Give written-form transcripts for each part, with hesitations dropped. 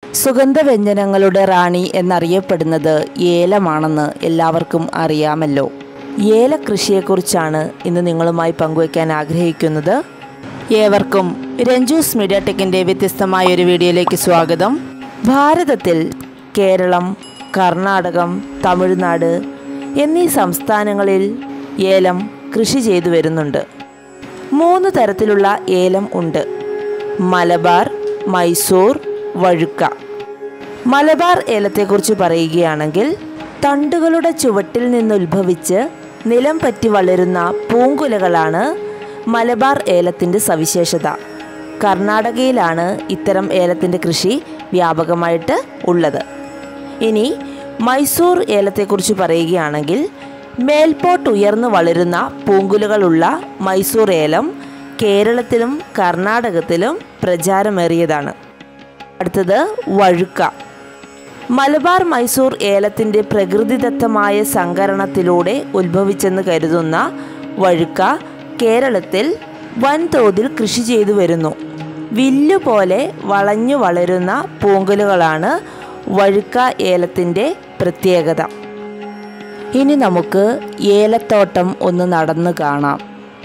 സുഗന്ധവ്യഞ്ജനങ്ങളുടെ റാണി എന്നറിയപ്പെടുന്നത് ഏലമാണെന്ന് എല്ലാവർക്കും അറിയാമല്ലോ. ഏല കൃഷിയെക്കുറിച്ചാണ് ഇന്ന് നിങ്ങളുമായി പങ്കുവയ്ക്കാൻ ആഗ്രഹിക്കുന്നത്. ഏവർക്കും രഞ്ജൂസ് മീഡിയ ടെക്കിൻ്റെ വ്യത്യസ്തമായ ഒരു വീഡിയോയിലേക്ക് സ്വാഗതം. ഭാരതത്തിൽ കേരളം, കർണാടകം, തമിഴ്നാട് എന്നീ സംസ്ഥാനങ്ങളിൽ ഏലം കൃഷി ചെയ്തു വരുന്നുണ്ട്. 3 തരത്തിലുള്ള ഏലം ഉണ്ട്: മലബാർ, മൈസൂർ, വഴുക്ക. മലബാർ ഏലത്തെക്കുറിച്ച് പറയുകയാണെങ്കിൽ തണ്ടുകളുടെ ചുവട്ടിൽ നിന്നുത്ഭവിച്ച് നിലം പറ്റി വളരുന്ന പൂങ്കുലകളാണ് മലബാർ ഏലത്തിൻ്റെ സവിശേഷത. കർണാടകയിലാണ് ഇത്തരം ഏലത്തിൻ്റെ കൃഷി വ്യാപകമായിട്ട് ഉള്ളത്. ഇനി മൈസൂർ ഏലത്തെക്കുറിച്ച് പറയുകയാണെങ്കിൽ മേൽപോട്ട് ഉയർന്നു വളരുന്ന പൂങ്കുലകളുള്ള മൈസൂർ ഏലം കേരളത്തിലും കർണാടകത്തിലും പ്രചാരമേറിയതാണ്. അടുത്തത് വഴുക്ക. മലബാർ മൈസൂർ ഏലത്തിൻ്റെ പ്രകൃതിദത്തമായ സങ്കരണത്തിലൂടെ ഉത്ഭവിച്ചെന്ന് കരുതുന്ന വഴുക്ക കേരളത്തിൽ വൻതോതിൽ കൃഷി ചെയ്തു വരുന്നു. വില്ലുപോലെ വളഞ്ഞു വളരുന്ന പൂങ്കുലകളാണ് വഴുക്ക ഏലത്തിൻ്റെ പ്രത്യേകത. ഇനി നമുക്ക് ഏലത്തോട്ടം ഒന്ന് നടന്നു കാണാം.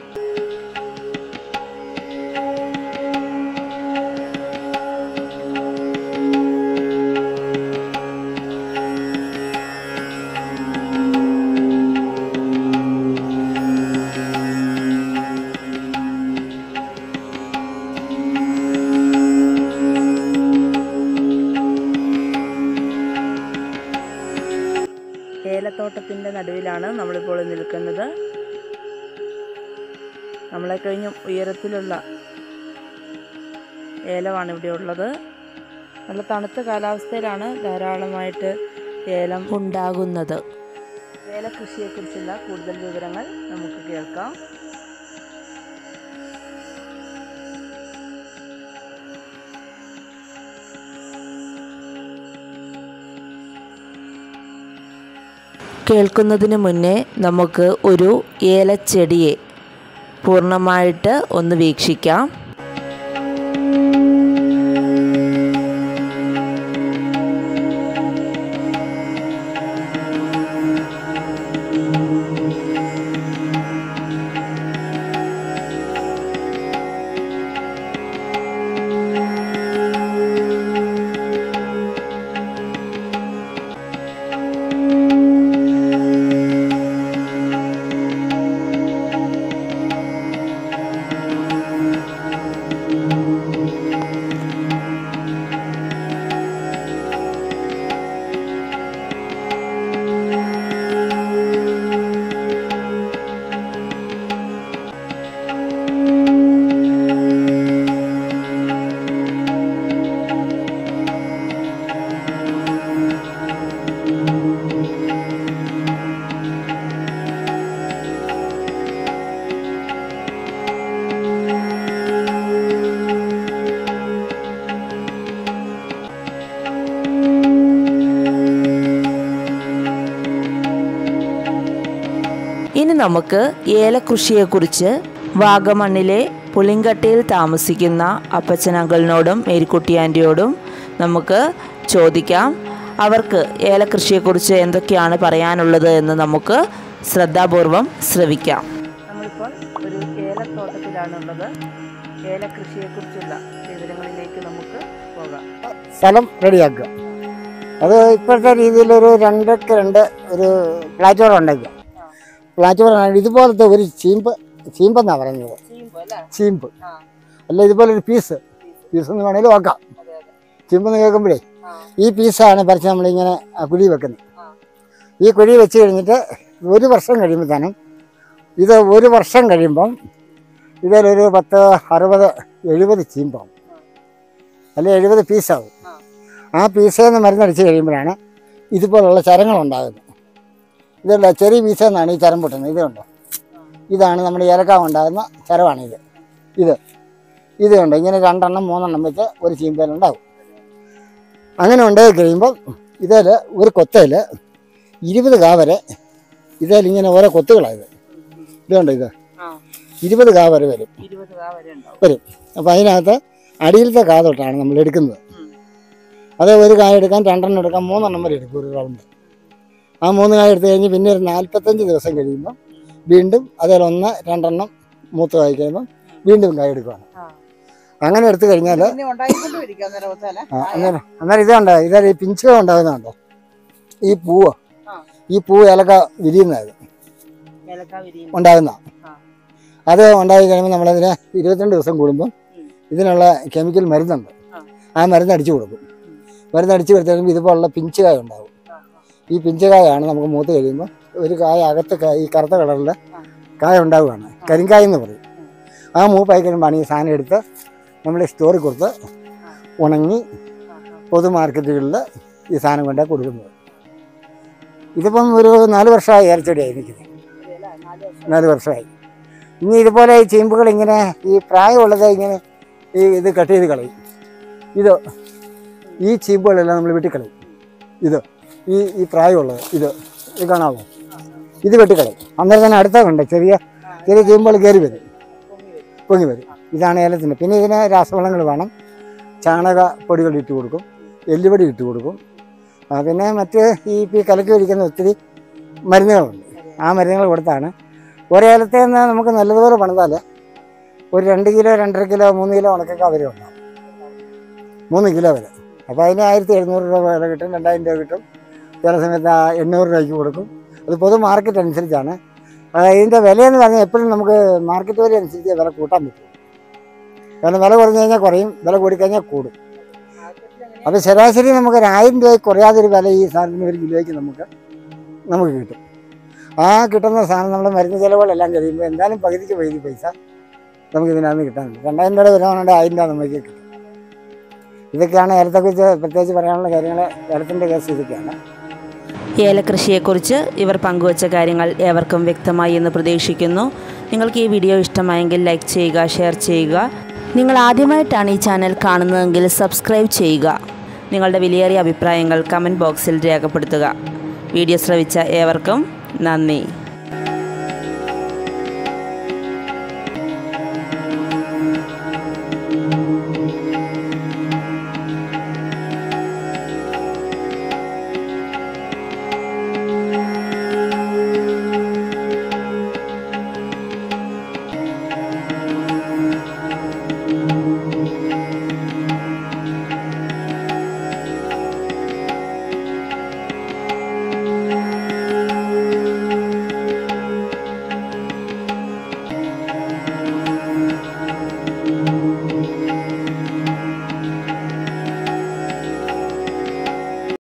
ഏലത്തോട്ടത്തിൻ്റെ നടുവിലാണ് നമ്മളിപ്പോൾ നിൽക്കുന്നത്. നമ്മളെ കഴിഞ്ഞും ഉയരത്തിലുള്ള ഏലമാണ് ഇവിടെ ഉള്ളത്. നല്ല തണുത്ത കാലാവസ്ഥയിലാണ് ധാരാളമായിട്ട് ഏലം ഉണ്ടാകുന്നത്. ഏലകൃഷിയെക്കുറിച്ചുള്ള കൂടുതൽ വിവരങ്ങൾ നമുക്ക് കേൾക്കാം. കേൾക്കുന്നതിന് മുന്നേ നമുക്ക് ഒരു ഏലച്ചെടിയെ പൂർണ്ണമായിട്ട് ഒന്ന് വീക്ഷിക്കാം. ഇനി നമുക്ക് ഏലകൃഷിയെക്കുറിച്ച് വാഗമണ്ണിലെ പുളിങ്കട്ടയിൽ താമസിക്കുന്ന അപ്പച്ചൻ അങ്കിളിനോടും മേരിക്കുട്ടി ആൻറ്റിയോടും നമുക്ക് ചോദിക്കാം. അവർക്ക് ഏലകൃഷിയെക്കുറിച്ച് എന്തൊക്കെയാണ് പറയാനുള്ളത് എന്ന് നമുക്ക് ശ്രദ്ധാപൂർവം ശ്രവിക്കാം. നമ്മളിപ്പോൾ ഒരു ഏലത്തോട്ടത്തിലാണുള്ളത്. ഏലകൃഷിയെക്കുറിച്ചുള്ള വിവരങ്ങളിലേക്ക് നമുക്ക് പോകാം. സ്ഥലം റെഡിയാക്കുക. അത് ഇപ്പോഴത്തെ രീതിയിലൊരു 2x2 ഒരു പ്ലാറ്റ്ഫോം ഉണ്ടാക്കുക. പ്ലാറ്റ്ഫോം ഇതുപോലത്തെ ഒരു ചീമ്പെന്നാണ് പറയുന്നത്. ചീമ്പ് അല്ല, ഇതുപോലൊരു പീസ് എന്ന് വേണമെങ്കിലും നോക്കാം. ചീമ്പെന്ന് കേൾക്കുമ്പോഴേ ഈ പീസാണ് പറിച്ച് നമ്മളിങ്ങനെ കുഴി വെക്കുന്നത്. ഈ കുഴി വെച്ച് കഴിഞ്ഞിട്ട് 1 വർഷം കഴിയുമ്പോഴത്തേനും ഇത് 1 വർഷം കഴിയുമ്പം ഇതിലൊരു 10, 60, 70 ചീമ്പാവും, അല്ലെ 70 പീസാവും. ആ പീസിൽ നിന്ന് മരുന്നടിച്ച് കഴിയുമ്പോഴാണ് ഇതുപോലുള്ള ചരങ്ങളുണ്ടാകുന്നത്. ഇതല്ല, ചെറിയ പീസെന്നാണ് ഈ ചരം പൊട്ടുന്നത്. ഇതുണ്ടോ, ഇതാണ് നമ്മുടെ ഏലക്ക ഉണ്ടാകുന്ന ചരമാണിത്. ഇത് കണ്ടോ, ഇങ്ങനെ 2 എണ്ണം 3 എണ്ണം വെച്ച് ഒരു ചീമ്പയിലുണ്ടാകും. അങ്ങനെ ഉണ്ടായി കഴിയുമ്പോൾ ഇതിൽ ഒരു കൊത്തയിൽ 20 കാ വരെ ഇതിലിങ്ങനെ ഓരോ കൊത്തുകളായത്. ഇതുണ്ട്, ഇത് 20 കാ വരെ വരും. അപ്പോൾ അതിനകത്ത് അടിയിലത്തെ കാ തൊട്ടാണ് നമ്മൾ എടുക്കുന്നത്. അത് ഒരു കായ എടുക്കാൻ 2 എണ്ണം എടുക്കാം, 3 എണ്ണം വരെ എടുക്കും ഒരു റൗണ്ട്. ആ 3 കായ എടുത്തു കഴിഞ്ഞ് പിന്നെ ഒരു 45 ദിവസം കഴിയുമ്പോൾ വീണ്ടും അതേപോലെ 1, 2 എണ്ണം മൂത്ത് കായ് കഴിയുമ്പോൾ വീണ്ടും കായ എടുക്കുകയാണ്. അങ്ങനെ എടുത്തു കഴിഞ്ഞാൽ അന്നേരം ഇതുണ്ടോ, ഇതാ ഈ പിഞ്ചുക ഉണ്ടാകുന്നുണ്ടോ, ഈ പൂവ് ഏലക്ക വിരിയുന്നത് ഉണ്ടാകുന്ന അത് ഉണ്ടായി കഴിയുമ്പോൾ നമ്മളതിന് 22 ദിവസം കൂടുമ്പം ഇതിനുള്ള കെമിക്കൽ മരുന്നുണ്ട്. ആ മരുന്ന് അടിച്ചു കൊടുക്കും. മരുന്ന് അടിച്ചു കൊടുത്തു കഴിയുമ്പോൾ ഇതുപോലുള്ള പിഞ്ചുകായ ഉണ്ടാകും. ഈ പിഞ്ചുകായാണ് നമുക്ക് മൂത്ത് കഴിയുമ്പോൾ ഒരു കായ അകത്ത് ഈ കറുത്ത കളറിൽ കായ ഉണ്ടാവുകയാണ്, കരിങ്കായ എന്ന് പറയും. ആ മൂപ്പായി കഴിയുമ്പോഴാണ് ഈ സാധനം എടുത്ത് നമ്മൾ സ്റ്റോറിൽ കൊടുത്ത് ഉണങ്ങി പൊതു മാർക്കറ്റുകളിൽ ഈ സാധനം കൊണ്ടാണ് കൊടുക്കുന്നത്. ഇതിപ്പം ഒരു 4 വർഷമായി ഏലച്ചെടിയായി നിൽക്കുന്നത്. 4 വർഷമായി. ഇനി ഇതുപോലെ ഈ ചീമ്പുകൾ ഇങ്ങനെ ഈ പ്രായമുള്ളത് ഇങ്ങനെ ഇത് കട്ട് ചെയ്ത് കളയും. ഈ ചീമ്പുകളെല്ലാം നമ്മൾ വെട്ടിക്കളയും. ഈ പ്രായമുള്ളത് ഇത് കാണാമോ, ഇത് വെട്ടിക്കളയും. അന്നേരം തന്നെ അടുത്ത കണ്ട് ചെറിയ ചീമ്പുകൾ കയറി വരും, പൊങ്ങി വരും. ഇതാണ് ഏലത്തിൻ്റെ. പിന്നെ ഇതിന് രാസവളങ്ങൾ വേണം. ചാണക പൊടികൾ ഇട്ട് കൊടുക്കും, എല്ലുപൊടി ഇട്ട് കൊടുക്കും. പിന്നെ മറ്റ് ഈ കലക്കി ഒഴിക്കുന്ന ഒത്തിരി മരുന്നുകളുണ്ട്. ആ മരുന്നുകൾ കൊടുത്താണ് ഒരേലത്തെ നിന്ന് നമുക്ക് നല്ലതുപോലെ പണിതാൽ ഒരു 2 കിലോ, 2.5 കിലോ, 3 കിലോ ഉണക്കൊക്കെ വരെ ഉണ്ടാവും. 3 കിലോ വരെ. അപ്പോൾ അതിന് 1700 രൂപ വില കിട്ടും, 2000 രൂപ കിട്ടും. ചില സമയത്ത് 800 രൂപയ്ക്ക് കൊടുക്കും. അത് പൊതു മാർക്കറ്റ് അനുസരിച്ചാണ്. ഇതിൻ്റെ വിലയെന്ന് പറഞ്ഞാൽ എപ്പോഴും നമുക്ക് മാർക്കറ്റ് വില അനുസരിച്ച് വില കൂട്ടാൻ പറ്റും. കാരണം വില കുറഞ്ഞു കഴിഞ്ഞാൽ കുറയും, വില കൂടിക്കഴിഞ്ഞാൽ കൂടും. അപ്പോൾ ശരാശരി നമുക്ക് 1000 രൂപ കുറയാതൊരു വില ഈ സാധനത്തിന് 1 കിലോയ്ക്ക് നമുക്ക് കിട്ടും. ആ കിട്ടുന്ന സാധനം നമ്മുടെ മരുന്ന് ചിലവുകളെല്ലാം കഴിയുമ്പോൾ എന്തായാലും പകുതിക്ക് പകുതി പൈസ നമുക്ക് ഇതിനകത്ത് കിട്ടാനുണ്ട്. 2000 രൂപ വരുവാണെങ്കിൽ 1000 രൂപ നമുക്ക് കിട്ടും. ഇതൊക്കെയാണ് ഏലത്തെക്കുറിച്ച് പ്രത്യേകിച്ച് പറയാനുള്ള കാര്യങ്ങൾ. ഏലത്തിൻ്റെ കേസ് ഇതൊക്കെയാണ്. ഏലകൃഷിയെക്കുറിച്ച് ഇവർ പങ്കുവച്ച കാര്യങ്ങൾ ഏവർക്കും വ്യക്തമായി എന്ന് പ്രതീക്ഷിക്കുന്നു. നിങ്ങൾക്ക് ഈ വീഡിയോ ഇഷ്ടമായെങ്കിൽ ലൈക്ക് ചെയ്യുക, ഷെയർ ചെയ്യുക. നിങ്ങൾ ആദ്യമായിട്ടാണ് ഈ ചാനൽ കാണുന്നതെങ്കിൽ സബ്സ്ക്രൈബ് ചെയ്യുക. നിങ്ങളുടെ വിലയേറിയ അഭിപ്രായങ്ങൾ കമൻറ്റ് ബോക്സിൽ രേഖപ്പെടുത്തുക. വീഡിയോ ശ്രവിച്ച ഏവർക്കും നന്ദി.